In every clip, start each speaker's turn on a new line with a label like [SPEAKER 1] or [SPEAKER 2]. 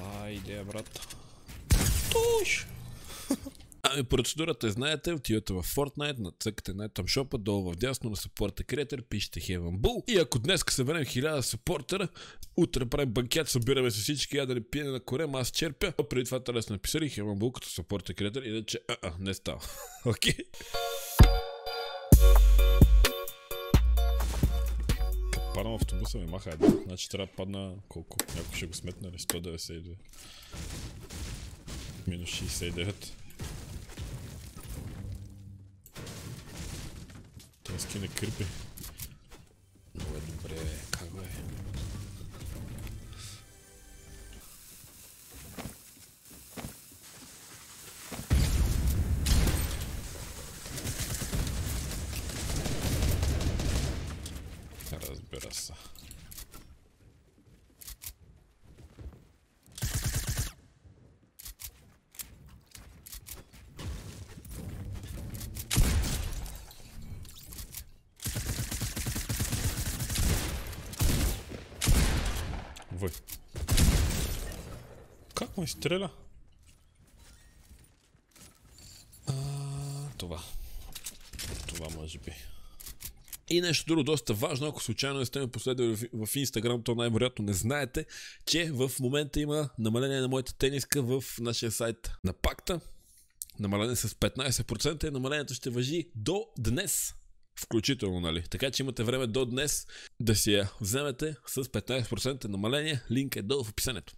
[SPEAKER 1] Айде, брат. Туш! Ами процедурата знаете, отивате в Fortnite, нацъкате на Item Shop, долу в дясно на Support Creator, пишете Heaven Bull. И ако днес съберем 1000 саппортера, утре правим банкет, събираме се всички, ядали пиене на корем, аз черпя. А преди това трябва да сте написали Heaven Bull като Support Creator, иначе не става. Окей? Като падам в автобуса ми маха един, значи трябва да падна колко? Някой ще го сметне ли? 192. Минус 69. Това скине крипи. Много е добре, бе. Как бе? Разбира се. Вой. Как му изстреля? Това. Това може би. И нещо друго доста важно, ако случайно не сте ме последвали в Instagram, то най-вероятно не знаете, че в момента има намаление на моята тениска в нашия сайт на Пакта. Намаление с 15% и намалението ще важи до днес. Включително, нали? Така че имате време до днес да си я вземете с 15% намаление. Линк е долу в описанието.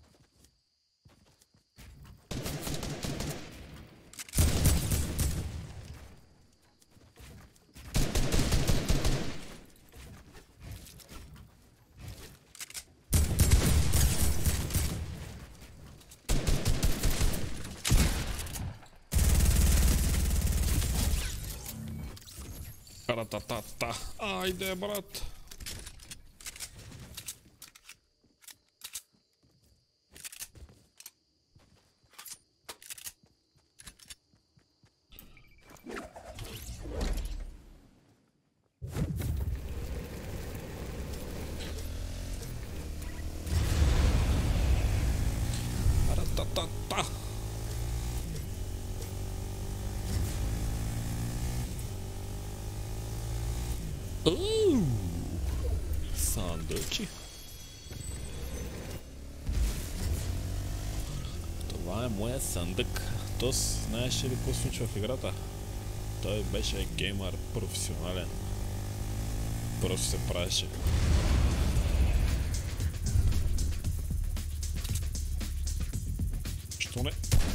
[SPEAKER 1] Ра-та-та-та. Айде, брат. Ра-та-та-та. Сандъчи. Това е моя съндък. Тос, знаеш ли какво случва в играта? Той беше геймър професионален. Просто се правеше. Що не?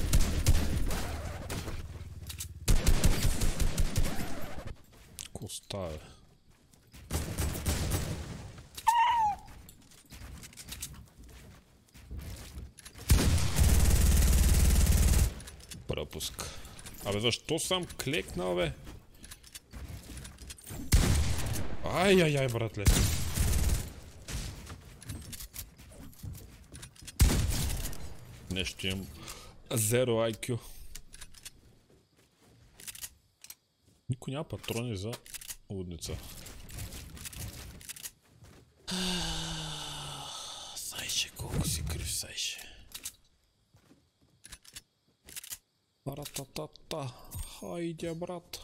[SPEAKER 1] Ко става? Пропуск. Абе защо съм клекнал, бе? Ай-яй-яй, братле. Нещо имам 0 IQ. Никой няма патрони за лудница. Сайше, колко си крив, сайше. Ра-та-та-та. Хайде, брат.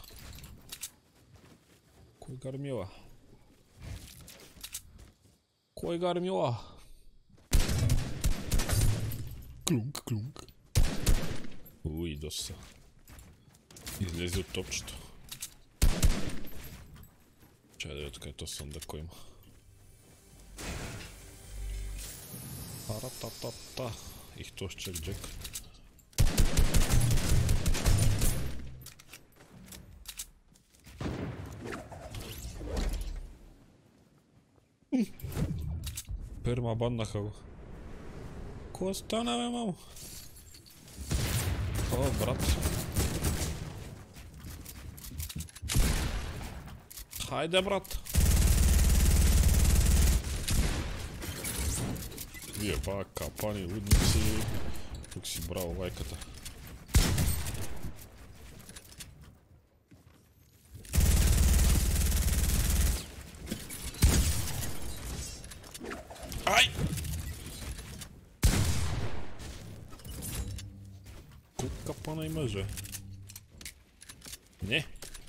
[SPEAKER 1] Кой гармила? Кой гармила? Клунк, клунк. Уй, доста. Излезе от топчето. Чай да видя тук ето съндък има. Ра-та-та-та. Их тош чек-джек. Перма баннаха го. Ко стана, бе, мамо? О, брат. Хайде, брат. Вие па капани, лудници. Тук си браво лайката. пана и мъже. Не.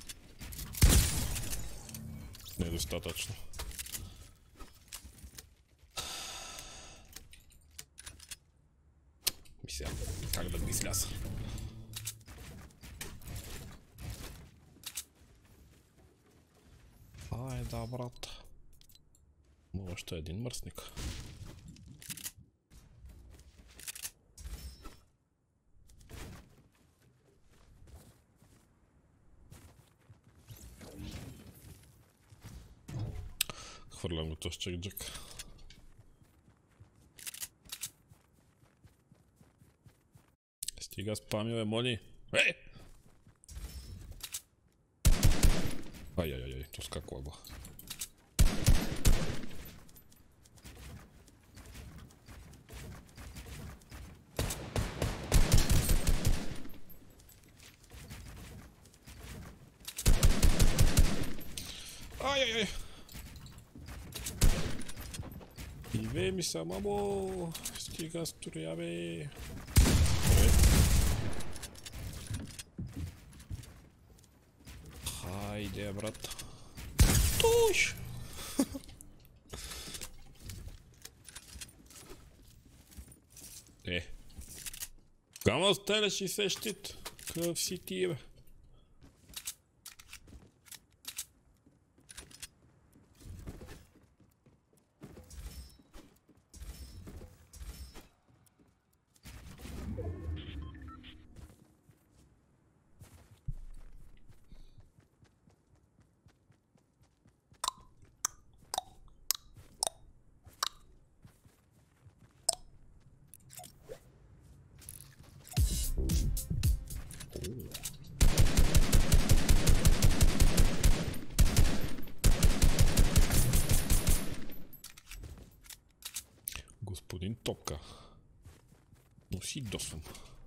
[SPEAKER 1] Недостатъчно. Мисля, как да го изляза? Да, брат. Но още един мърсник. Хвърлям го този чек-джек. Стига спамил емони. Ай, то скаква го. Ай. Иве ми са, мамо! Стига строя, бе! Хайде, брат! Туш! Кама останеш и се щит? Къв си ти, бе? Господин Топка. Но си досвам.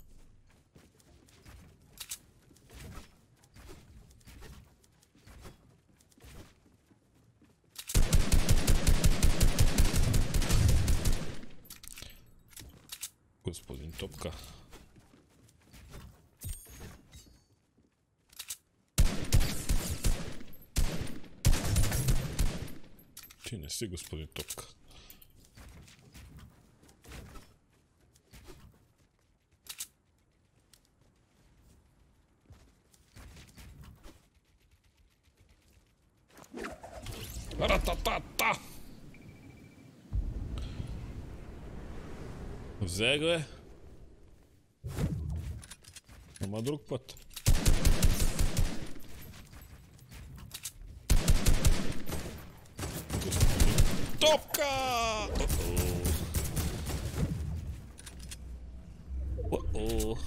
[SPEAKER 1] Господин Топка. Ти не си господин Топка. Рататата! Взе го е. Ама друг път. Топка! О-о.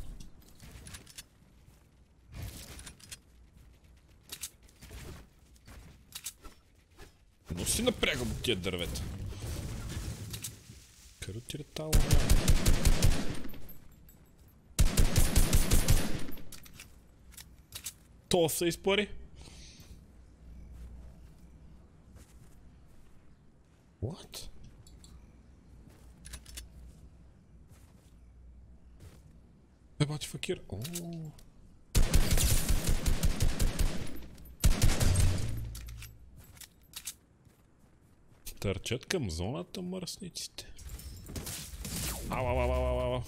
[SPEAKER 1] Но си напрягам от тия дървета. Каротиретало. То се изпари. What? Бати факир. Ооо. Търчат към зоната мръсниците. Ау.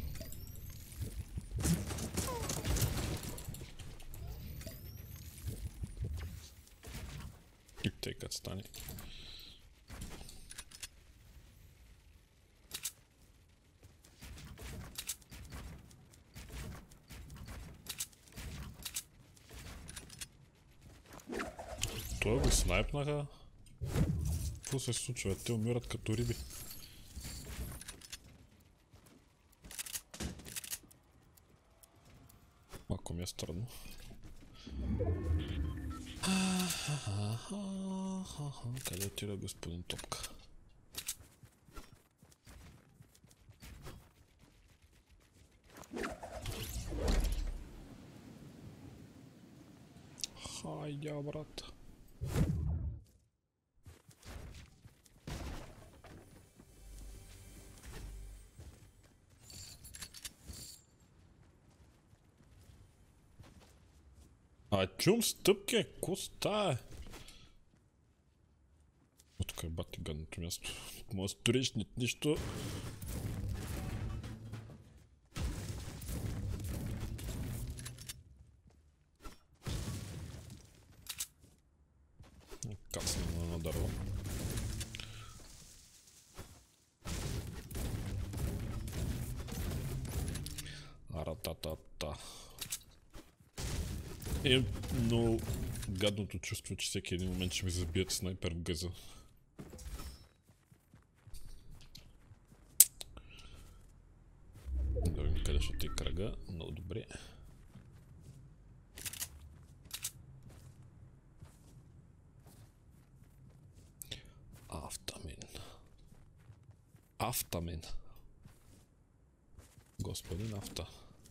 [SPEAKER 1] И тъй като стане. Той го снайпнаха. Какво се случва? Те умират като риби. Малко ми е странно. Къде отида господин Топка? Хайде, брат. А чум стъпки, ко става? О, тук е бати гадното място. Може да сториш нищо. Кацна на едно дърво. Арататата. Е много гадното чувство, че всеки един момент ще ми забият снайпер в газа. Да видим къде ще ти кръга. Много добре. Автамин. Господин Авта.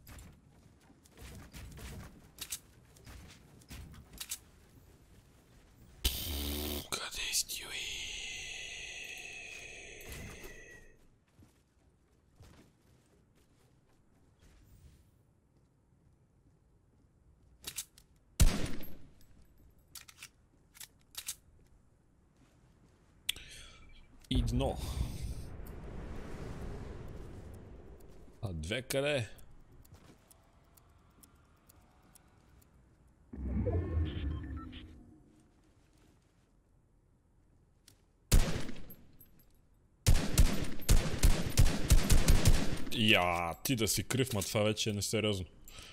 [SPEAKER 1] Къде сте, уи? И дно. А две къде? Я, ти да си крив, ма това вече е несериозно.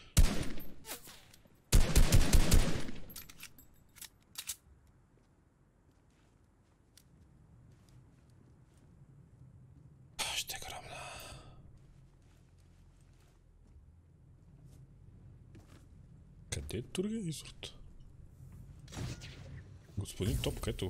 [SPEAKER 1] Ще гръмна. Къде е другия изрод? Господин Топка, ето.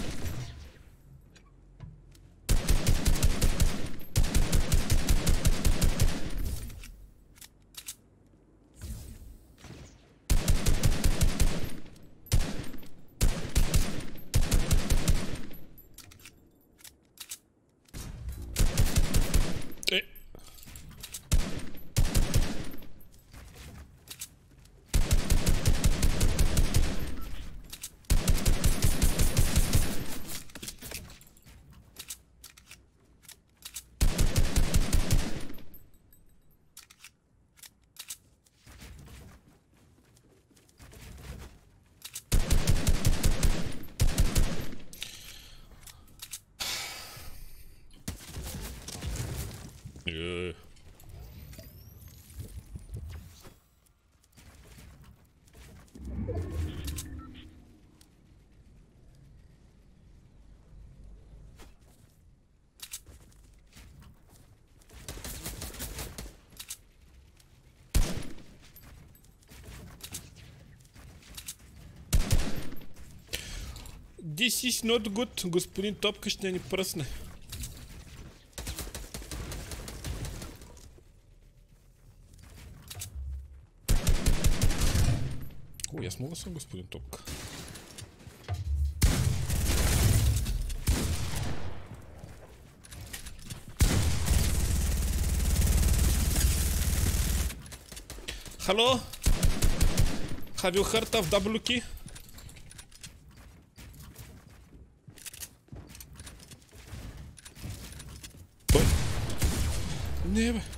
[SPEAKER 1] This is not good. Господин Топка ще ни пръсне. О, аз мога съм господин Топка. Hello? Have you heard of double key? Не бе.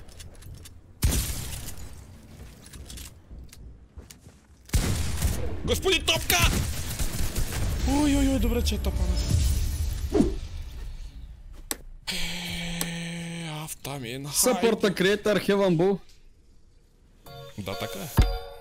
[SPEAKER 1] Господин Топка! Ой, добре, че е топана. Автамин.
[SPEAKER 2] Съпорта креатор Heaven Bull.
[SPEAKER 1] Да, така е.